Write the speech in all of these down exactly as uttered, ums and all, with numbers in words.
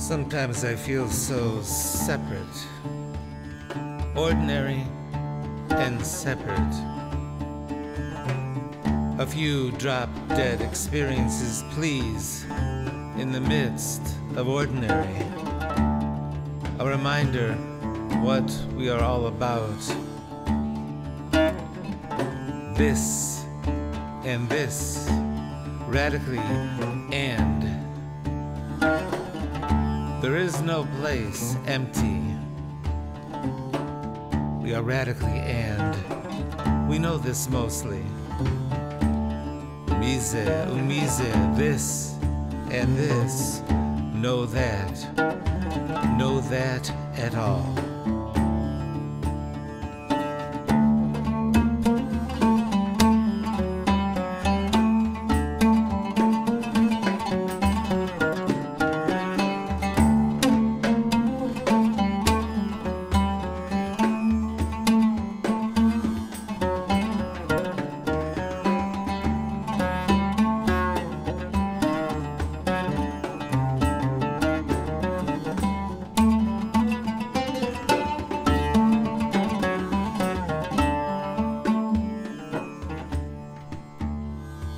Sometimes I feel so separate, ordinary and separate. A few drop-dead experiences, please, in the midst of ordinary. A reminder what we are all about. This and this, radically and. There is no place empty. We are radically and. We know this mostly. Mise, umise, this and this. Know that. Know that at all.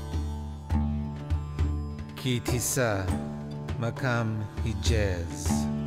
Tissa, Maqam, Hijaz.